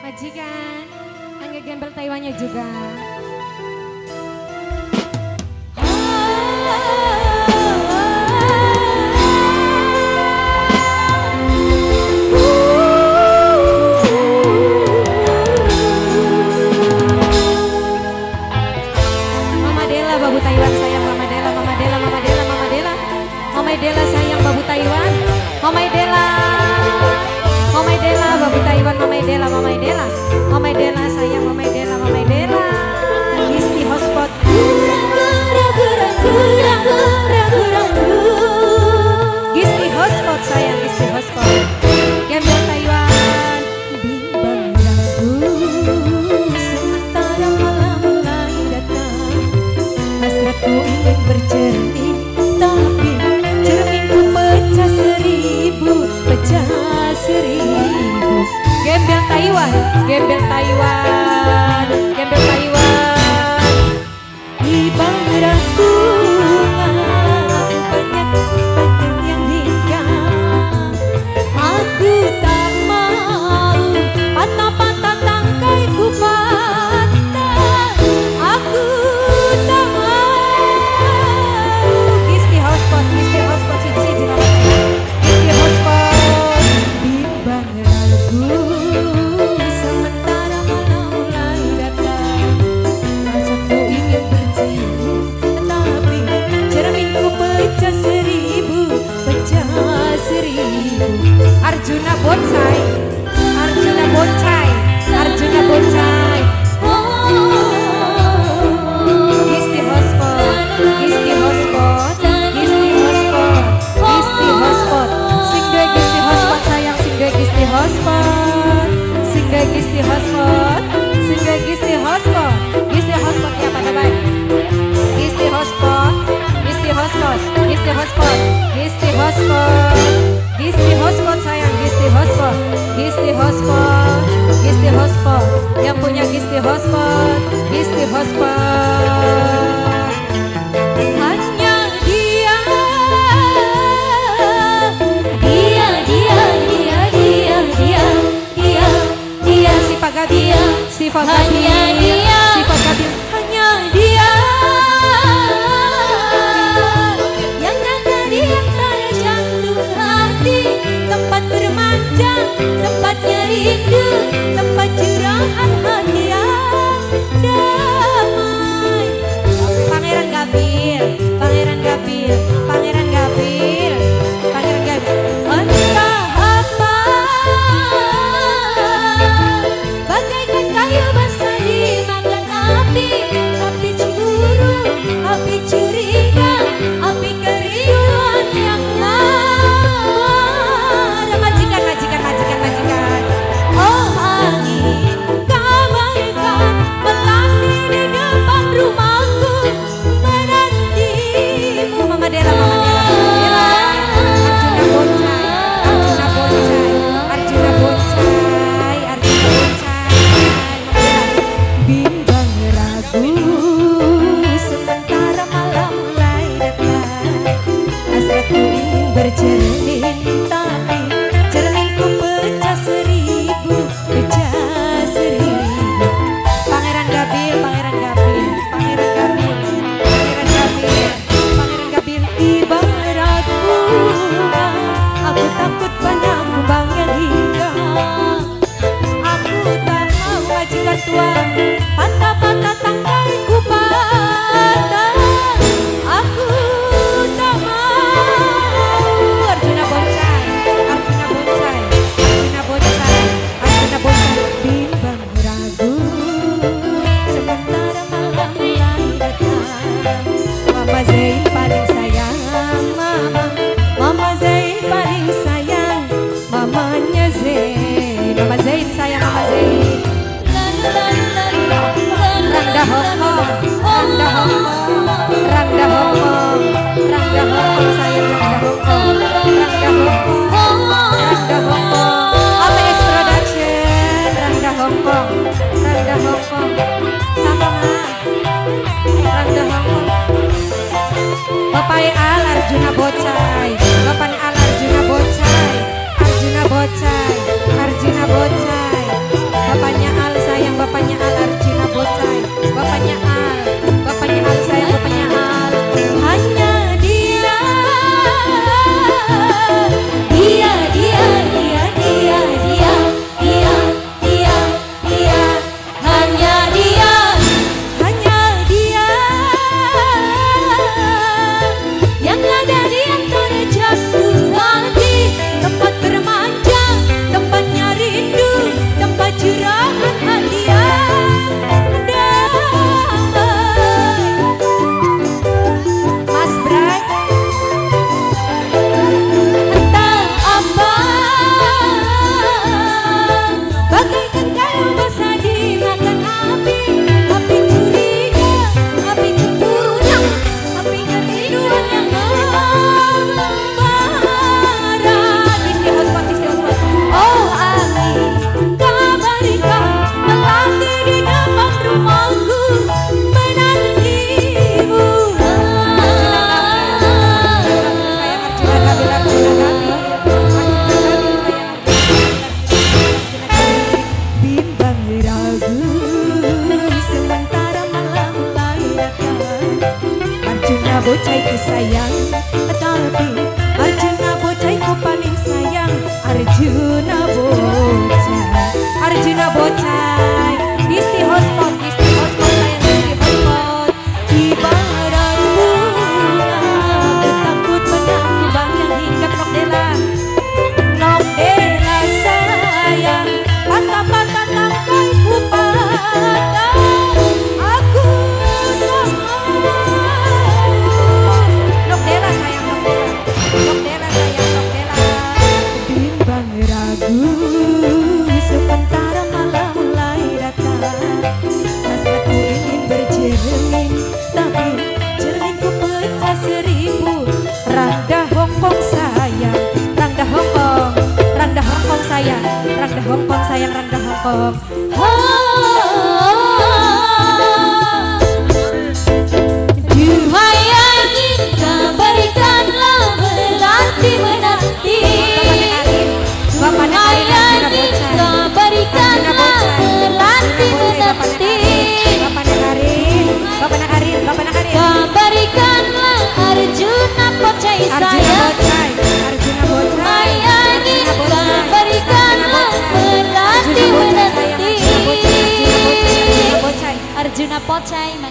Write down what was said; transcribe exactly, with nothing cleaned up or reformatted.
Majikan, Angga Gembel Taiwannya juga. Mama Dela, Babu Taiwan sayang Mama Dela, Mama Dela, Mama Dela, Mama Dela, Mama Dela sayang Babu Taiwan, Mama Dela. Mama Dela, Babu Taiwan, Mama Dela, Mama Dela, Mama Dela sayang Mama Dela, Mama Dela, Gisti hotspot. Gisti hotspot sayang, Gisti hotspot. Gembel Taiwan, bimbang ragu, sementara malam mulai datang. Hasratku ingin bercermin, tapi cerminku pecah seribu, pecah seribu. Gembel Taiwan, Gembel Taiwan, Gembel Taiwan. Ibang bunga banyak banyak yang hinggang. Aku tak mau patah-patah tangkai ku patah. Aku tak mau. Gisti hotspot, Gisti hotspot siji siji. Gisti hotspot. Bimbang ragu, sementara malam mulai datang. Rasaku ingin bercium, tetapi cerminku pecah seribu, pecah seribu. Arjuna bonsai, Arjuna bonsai, Arjuna bonsai. Gisti hotspot, Gisti hotspot, Gisti hotspot, Gisti hotspot. Sing dua Gisti hotspot sayang, sing dua Gisti hotspot, sing dua Gisti hotspot, sing dua Gisti hotspot, Gisti hotspot ya pada baik. Gisti hotspot, Gisti hotspot, Gisti hotspot, Gisti hotspot, Gisti hotspot sayang, Gisti hotspot, Gisti hotspot, Gisti hotspot. Yang punya Gisti hotspot, Gisti hotspot. Hanya dia, dia, dia, dia, dia, dia, dia, dia, si Pagabi, si Pagabi, si Pagabi. Hanya dia yang ada di antara jantung hati, tempat bermanja, tempatnya rindu, tempat curahan hati yang damai. Pangeran Gabil, Pangeran Gabil, Pangeran Gabil, Pangeran Gabil. Entah apa, bagaikan kayu basah dimakan api, api cemburu, api curiga, api kerinduan yang lama. Majikan, majikan, majikan, majikan. Oh angin, kabaikan berlari di depan rumahku menantimu. Mama Dela, Mama Dela, Mama Dela. Arjuna bonsai, Arjuna bonsai, Arjuna bonsai, Arjuna bonsai. Bimbang ragu, sementara malam mulai datang. Hasratku ingin bercermin, tapi cerminku pecah seribu, pecah seribu. Pangeran Gabil, Pangeran Gabil, Pangeran Gabil, Pangeran Gabil, Pangeran Gabil. Ibang ragu, aku takut pada kumbang yang hingga. Aku tak mau majikan tua, patah-patah tangkai ku patah. Aku tak mau. Arjuna bonsai, Arjuna bonsai, Arjuna bonsai, Arjuna bonsai. Bimbang ragu, sementara malam mulai datang. Mama Zain paling sayang, Mama, Mama Zain paling sayang, mamanya Zain. Mama Zain sayang, Mama Zain. Rangda Hongkong, Rangda Hongkong, Rangda Hongkong, Rangda Hongkong sayang, Rangda Hongkong, Rangda Hongkong, Rangda Hongkong. A P S Production, Rangda Hongkong, Rangda Hongkong. Sama Ma, Rangda Hongkong. Bapak Al Arjuna Bonsai, Bapak Al Arjuna Bonsai, Arjuna Bonsai, Arjuna Bonsai. Ragu sebentar malam mulai datang, hasratku ingin bercermin, tapi cerminku pecah seribu. Rangda Hongkong sayang, Rangda Hongkong, Rangda Hongkong sayang, Rangda Hongkong sayang, Rangda Hongkong. Duhai cinta berikanlah menanti menanti. Duhai cinta berikanlah menanti menanti. Bapak Nakarin, Bapak Nakarin, Berikanlah Arjuna Pocai sayang. Arjuna Bocai, Berikanlah menanti menanti. Arjuna Bocai, Arjuna Pocai